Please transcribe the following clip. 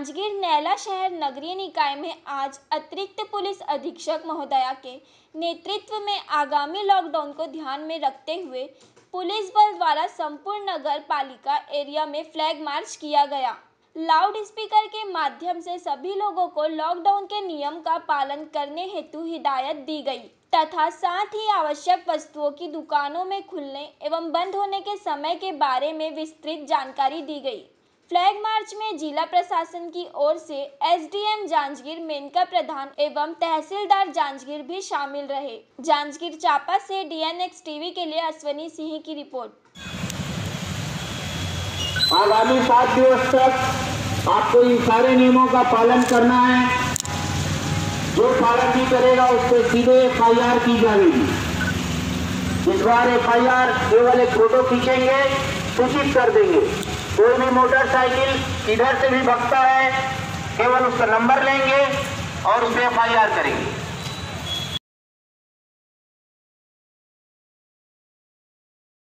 जांजगीर नैला शहर नगरीय निकाय में आज अतिरिक्त पुलिस अधीक्षक महोदया के नेतृत्व में आगामी लॉकडाउन को ध्यान में रखते हुए पुलिस बल द्वारा संपूर्ण नगर पालिका एरिया में फ्लैग मार्च किया गया। लाउड स्पीकर के माध्यम से सभी लोगों को लॉकडाउन के नियम का पालन करने हेतु हिदायत दी गई तथा साथ ही आवश्यक वस्तुओं की दुकानों में खुलने एवं बंद होने के समय के बारे में विस्तृत जानकारी दी गई। फ्लैग मार्च में जिला प्रशासन की ओर से एसडीएम जांजगीर, मेनका प्रधान एवं तहसीलदार जांजगीर भी शामिल रहे। जांजगीर चांपा से डीएनएक्स टीवी के लिए अश्वनी सिंह की रिपोर्ट। आगामी 7 दिवस तक आपको इन सारे नियमों का पालन करना है। जो पालन नहीं करेगा उस पर सीधे एफआईआर की जाएगी। इस बार एफआईआर केवल एक फोटो खींचेंगे, सूचित कर देंगे। कोई भी मोटरसाइकिल इधर से भी भगता है, केवल उसका नंबर लेंगे और उस पर एफआईआर करेंगे।